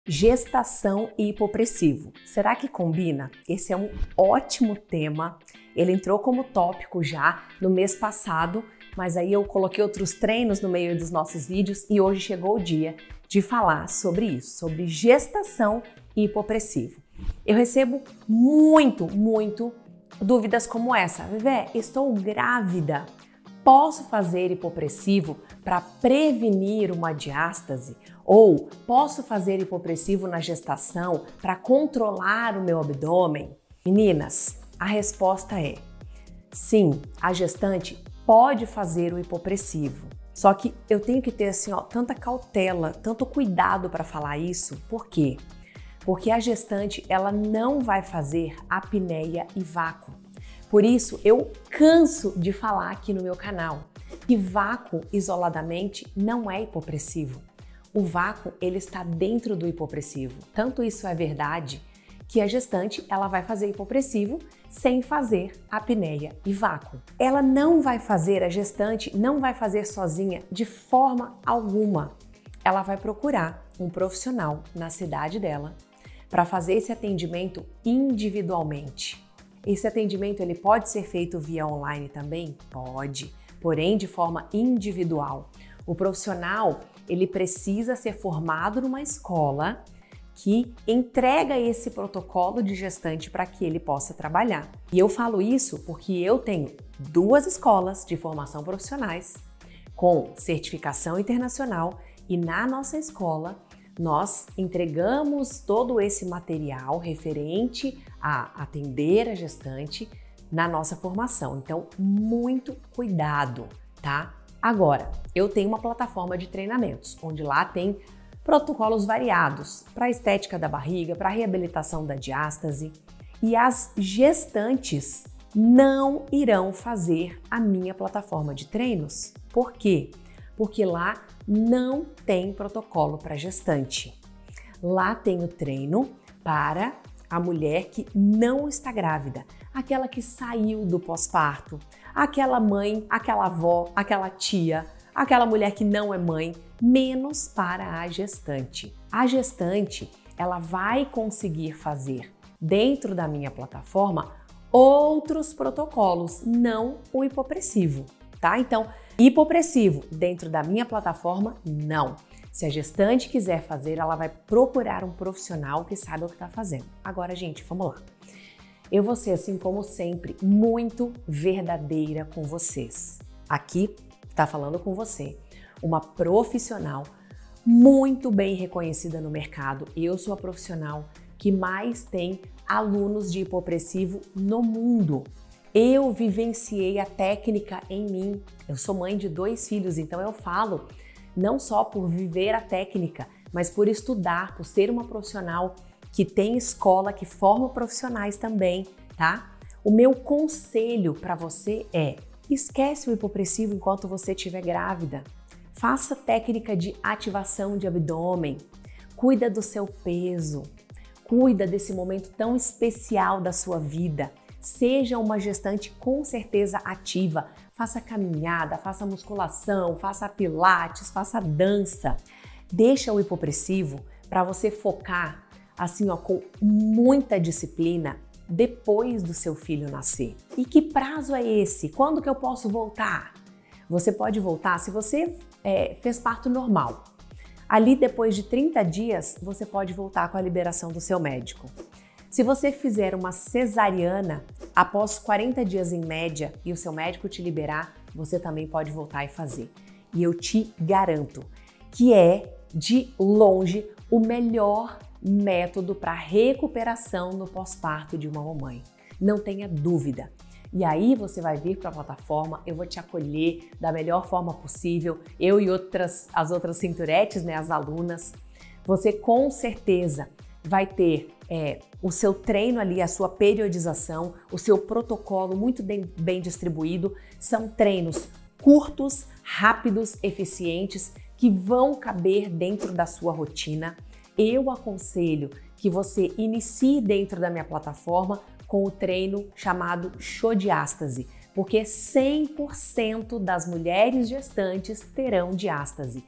Gestação e hipopressivo. Será que combina? Esse é um ótimo tema. Ele entrou como tópico já no mês passado, mas aí eu coloquei outros treinos no meio dos nossos vídeos e hoje chegou o dia de falar sobre isso, sobre gestação e hipopressivo. Eu recebo muito dúvidas como essa. Vivé, estou grávida. Posso fazer hipopressivo para prevenir uma diástase? Ou posso fazer hipopressivo na gestação para controlar o meu abdômen? Meninas, a resposta é sim, a gestante pode fazer o hipopressivo. Só que eu tenho que ter assim, tanta cautela, tanto cuidado para falar isso. Por quê? Porque a gestante ela não vai fazer apneia e vácuo. Por isso, eu canso de falar aqui no meu canal que vácuo isoladamente não é hipopressivo. O vácuo, ele está dentro do hipopressivo. Tanto isso é verdade que a gestante, ela vai fazer hipopressivo sem fazer apneia e vácuo. Ela não vai fazer, a gestante não vai fazer sozinha de forma alguma. Ela vai procurar um profissional na cidade dela para fazer esse atendimento individualmente. Esse atendimento ele pode ser feito via online também? Pode, porém de forma individual. O profissional ele precisa ser formado numa escola que entrega esse protocolo de gestante para que ele possa trabalhar. E eu falo isso porque eu tenho 2 escolas de formação profissionais com certificação internacional e na nossa escola nós entregamos todo esse material referente a atender a gestante na nossa formação. Então, muito cuidado, tá? Agora, eu tenho uma plataforma de treinamentos, onde lá tem protocolos variados para a estética da barriga, para a reabilitação da diástase. E as gestantes não irão fazer a minha plataforma de treinos. Por quê? Porque lá não tem protocolo para gestante. Lá tem o treino para a mulher que não está grávida, aquela que saiu do pós-parto, aquela mãe, aquela avó, aquela tia, aquela mulher que não é mãe, menos para a gestante. A gestante, ela vai conseguir fazer dentro da minha plataforma outros protocolos, não o hipopressivo, tá? Então, hipopressivo dentro da minha plataforma, não. Se a gestante quiser fazer, ela vai procurar um profissional que sabe o que está fazendo. Agora, gente, vamos lá. Eu vou ser, assim como sempre, muito verdadeira com vocês. Aqui está falando com você, uma profissional muito bem reconhecida no mercado. Eu sou a profissional que mais tem alunos de hipopressivo no mundo. Eu vivenciei a técnica em mim. Eu sou mãe de 2 filhos, então eu falo não só por viver a técnica, mas por estudar, por ser uma profissional que tem escola, que forma profissionais também, tá? O meu conselho para você é: esquece o hipopressivo enquanto você estiver grávida. Faça técnica de ativação de abdômen, cuida do seu peso, cuida desse momento tão especial da sua vida. Seja uma gestante com certeza ativa, faça caminhada, faça musculação, faça pilates, faça dança. Deixa o hipopressivo para você focar assim, com muita disciplina depois do seu filho nascer. E que prazo é esse? Quando que eu posso voltar? Você pode voltar se você fez parto normal. Ali depois de 30 dias, você pode voltar com a liberação do seu médico. Se você fizer uma cesariana após 40 dias em média e o seu médico te liberar, você também pode voltar e fazer. E eu te garanto que é, de longe, o melhor método para recuperação no pós-parto de uma mamãe. Não tenha dúvida. E aí você vai vir para a plataforma, eu vou te acolher da melhor forma possível, eu e as outras cinturetes, né, as alunas. Você com certeza vai ter o seu treino ali, a sua periodização, o seu protocolo muito bem distribuído. São treinos curtos, rápidos, eficientes, que vão caber dentro da sua rotina. Eu aconselho que você inicie dentro da minha plataforma com o treino chamado Shodiástase, porque 100% das mulheres gestantes terão diástase.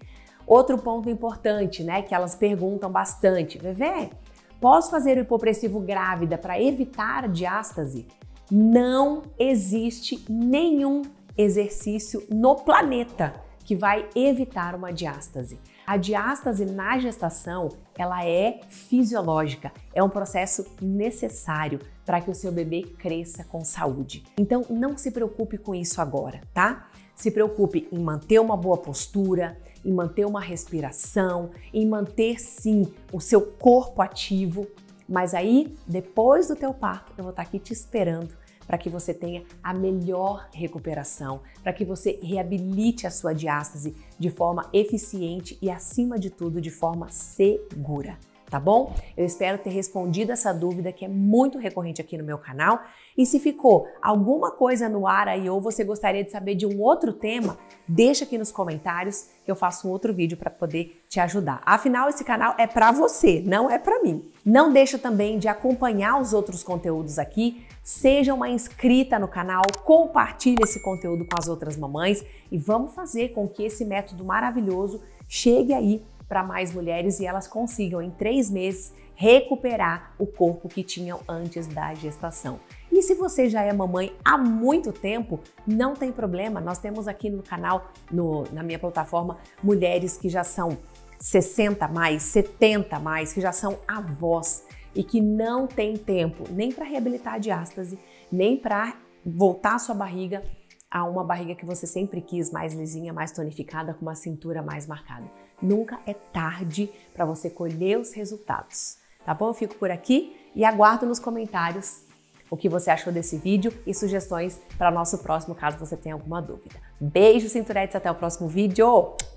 Outro ponto importante, né, que elas perguntam bastante: Vevê, posso fazer o hipopressivo grávida para evitar a diástase? Não existe nenhum exercício no planeta que vai evitar uma diástase. A diástase na gestação, ela é fisiológica, é um processo necessário para que o seu bebê cresça com saúde. Então, não se preocupe com isso agora, tá? Se preocupe em manter uma boa postura, em manter uma respiração, em manter, sim, o seu corpo ativo. Mas aí, depois do teu parto, eu vou estar aqui te esperando para que você tenha a melhor recuperação, para que você reabilite a sua diástase de forma eficiente e, acima de tudo, de forma segura. Tá bom? Eu espero ter respondido essa dúvida que é muito recorrente aqui no meu canal. E se ficou alguma coisa no ar aí ou você gostaria de saber de um outro tema, deixa aqui nos comentários que eu faço um outro vídeo para poder te ajudar. Afinal, esse canal é para você, não é para mim. Não deixa também de acompanhar os outros conteúdos aqui. Seja uma inscrita no canal, compartilhe esse conteúdo com as outras mamães e vamos fazer com que esse método maravilhoso chegue aí para mais mulheres e elas consigam, em 3 meses, recuperar o corpo que tinham antes da gestação. E se você já é mamãe há muito tempo, não tem problema, nós temos aqui no canal, na minha plataforma, mulheres que já são 60 mais, 70 mais, que já são avós e que não tem tempo nem para reabilitar a diástase, nem para voltar a sua barriga a uma barriga que você sempre quis, mais lisinha, mais tonificada, com uma cintura mais marcada. Nunca é tarde para você colher os resultados, tá bom? Eu fico por aqui e aguardo nos comentários o que você achou desse vídeo e sugestões para o nosso próximo, caso você tenha alguma dúvida. Beijo, cinturetes, até o próximo vídeo!